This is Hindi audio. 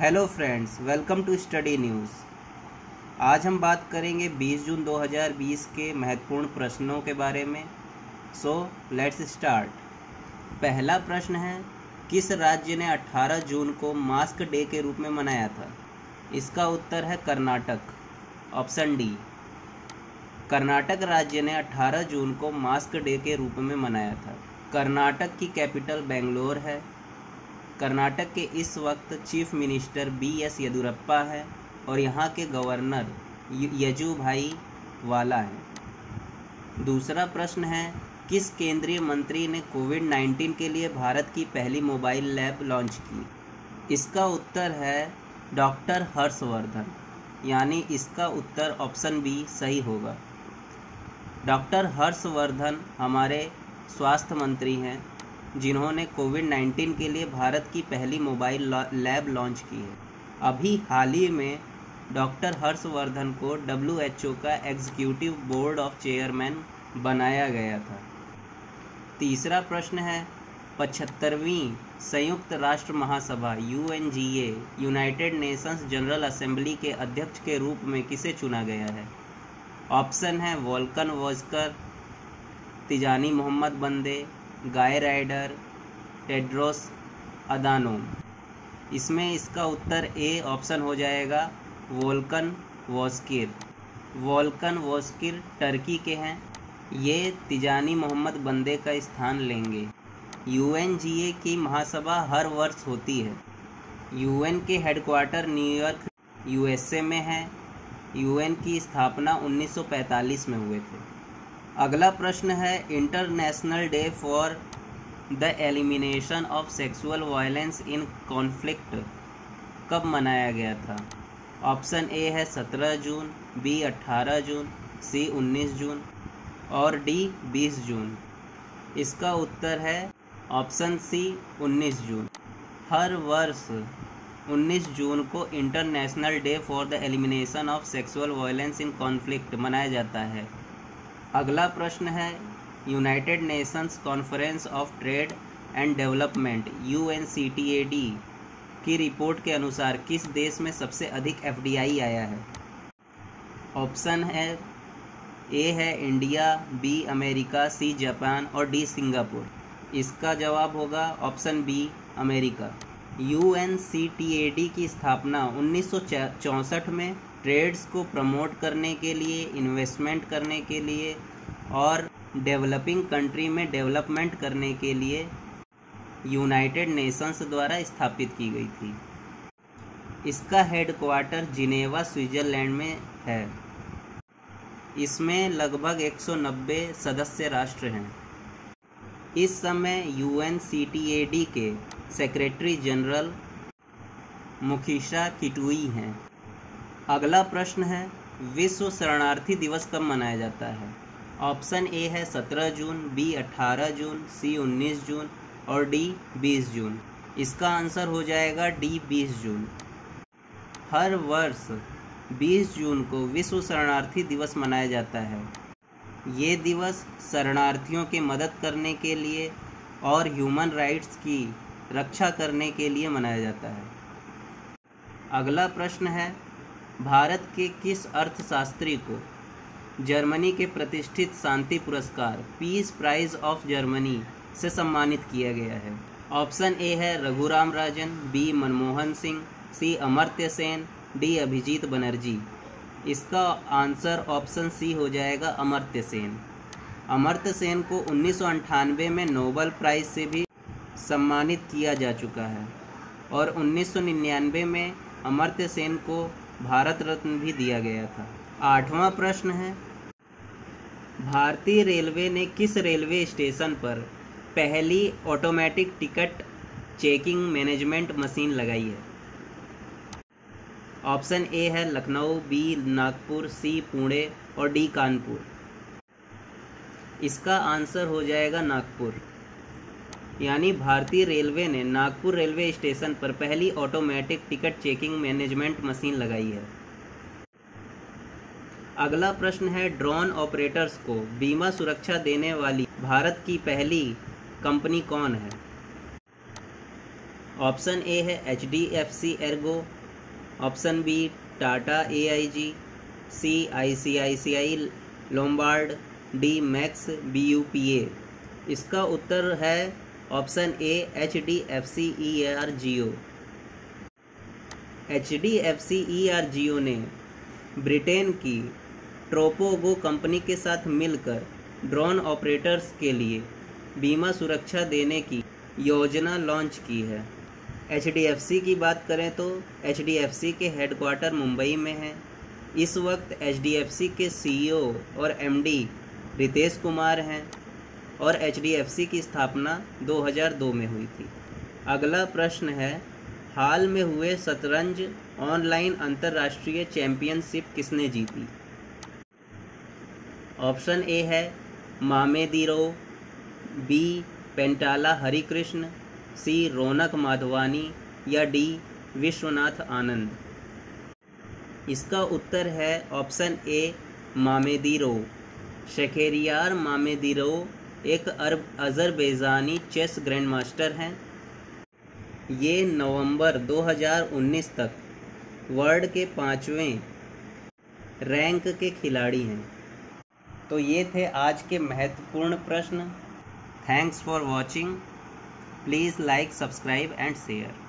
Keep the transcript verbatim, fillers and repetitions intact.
Hello friends, welcome to study news. आज हम बात करेंगे बीस जून दो हज़ार बीस के महत्वपूर्ण प्रश्नों के बारे में। So let's start. पहला प्रश्न है, किस राज्य ने अठारह जून को मास्क डे के रूप में मनाया था? इसका उत्तर है कर्नाटक, ऑप्शन डी। कर्नाटक राज्य ने अठारह जून को मास्क डे के रूप में मनाया था। कर्नाटक की कैपिटल बेंगलोर है। कर्नाटक के इस वक्त chief minister B S Yediyurappa है और यहाँ के गवर्नर वजुभाई वाला है। दूसरा प्रश्न है, किस केंद्रीय मंत्री ने कोविड नाइन्टीन के लिए भारत की पहली मोबाइल लैब लॉन्च की? इसका उत्तर है डॉक्टर हर्षवर्धन, यानी इसका उत्तर ऑप्शन बी सही होगा। डॉक्टर हर्षवर्धन हमारे स्वास्थ्य मंत्री हैं जिन्होंने कोविड नाइन्टीन के लिए भारत की पहली मोबाइल लैब लॉन्च की है। अभी हाल ही में डॉक्टर हर्षवर्धन को डब्ल्यू एच ओ का एग्जीक्यूटिव बोर्ड ऑफ चेयरमैन बनाया गया था। तीसरा प्रश्न है, पचहत्तरवीं संयुक्त राष्ट्र महासभा U N G A United Nations General Assembly के अध्यक्ष के रूप में किसे चुना गया है? ऑप्शन है वोल्कन वॉस्कर, तिजानी मोहम्मद बंदे, गाय राइडर, टेड्रोस अदानोम। इसमें इसका उत्तर ए ऑप्शन हो जाएगा Volkan Bozkir. Volkan Bozkir Turkey के हैं। ये तिजानी मोहम्मद बंदे का स्थान लेंगे। यू एन जी ए की महासभा हर वर्ष होती है। यू एन के headquarter New York U S A में है। यू एन की स्थापना उन्नीस सौ पैंतालीस में हुए थे। अगला प्रश्न है, international day for the elimination of sexual violence in conflict कब मनाया गया था? ऑप्शन ए है सत्रह जून, बी अठारह जून, सी उन्नीस जून और डी बीस जून। इसका उत्तर है ऑप्शन सी उन्नीस जून। हर वर्ष उन्नीस जून को international day for the elimination of sexual violence in conflict मनाया जाता है। अगला प्रश्न है, United Nations conference of trade and development U N C T A D की रिपोर्ट के अनुसार किस देश में सबसे अधिक एफ डी आई आया है? ऑप्शन है ए है India, B America, C Japan और डी सिंगापुर। इसका जवाब होगा option B America. U N C T A D की स्थापना उन्नीस सौ चौंसठ में ट्रेड्स को प्रमोट करने के लिए, इन्वेस्टमेंट करने के लिए और डेवलपिंग कंट्री में डेवलपमेंट करने के लिए यूनाइटेड नेशंस द्वारा स्थापित की गई थी। इसका हेडक्वार्टर जिनेवा स्विट्जरलैंड में है। इसमें लगभग एक सौ नब्बे सदस्य राष्ट्र हैं। इस समय U N C T A D के सेक्रेटरी जनरल मुखिशा किटुई हैं। अगला प्रश्न है, विश्व शरणार्थी दिवस कब मनाया जाता है? ऑप्शन ए है सत्रह जून, बी अठारह जून, सी उन्नीस जून और डी बीस जून। इसका आंसर हो जाएगा डी बीस जून। हर वर्ष बीस जून को विश्व शरणार्थी दिवस मनाया जाता है। ये दिवस शरणार्थियों की मदद करने के लिए और ह्यूमन राइट्स की रक्षा करने के लिए मनाया जाता है। अगला प्रश्न है, भारत के किस अर्थशास्त्री को जर्मनी के प्रतिष्ठित शांति पुरस्कार पीस प्राइज ऑफ जर्मनी से सम्मानित किया गया है? ऑप्शन ए है Raghuram Rajan, B Manmohan Singh, C Amartya Sen, D Abhijit Banerjee. इसका आंसर ऑप्शन सी हो जाएगा अमर्त्य सेन। अमर्त्य सेन को उन्नीस सौ अंठानवे में नोबेल प्राइज से भी सम्मानित किया जा चुका है और उन्नीस सौ निन्यानवे में अमर्त्य सेन को भारत रत्न भी दिया गया था। आठवां प्रश्न है, भारतीय रेलवे ने किस रेलवे स्टेशन पर पहली automatic ticket checking management machine लगाई है? ऑप्शन ए है लखनऊ, बी नागपुर, सी पुणे और डी कानपुर। इसका आंसर हो जाएगा नागपुर, यानी भारतीय रेलवे ने नागपुर रेलवे स्टेशन पर पहली automatic ticket checking management machine लगाई है। अगला प्रश्न है, ड्रोन ऑपरेटर्स को बीमा सुरक्षा देने वाली भारत की पहली कंपनी कौन है? ऑप्शन ए है H D F C Ergo, option B Tata A I G, C I C I C I Lombard, D Max B U P A. इसका उत्तर है option A H D F C E R G O. H D F C E R G O ने ब्रिटेन की ट्रोपोगो कंपनी के साथ मिलकर ड्रोन ऑपरेटर्स के लिए बीमा सुरक्षा देने की योजना लॉन्च की है। एच डी एफ सी की बात करें तो एच डी एफ सी के हेडक्वार्टर मुंबई में है। इस वक्त एच डी एफ सी के सी ई ओ और एम डी रितेश कुमार हैं और एच डी एफ सी की स्थापना दो हज़ार दो में हुई थी। अगला प्रश्न है, हाल में हुए शतरंज ऑनलाइन अंतर्राष्ट्रीय चैंपियनशिप किसने जीती? ऑप्शन ए है Mamedyarov, B Pentala Harikrishna, C Raunak Madhwani या डी विश्वनाथ आनंद। इसका उत्तर है ऑप्शन ए मामेदी रो। शखेरियार मामेदी रो एक अरब अज़रबैजानी चेस ग्रैंड मास्टर हैं। ये नवंबर दो हज़ार उन्नीस तक वर्ल्ड के पाँचवें रैंक के खिलाड़ी हैं। तो ये थे आज के महत्वपूर्ण प्रश्न। Thanks for watching. Please like, subscribe and share.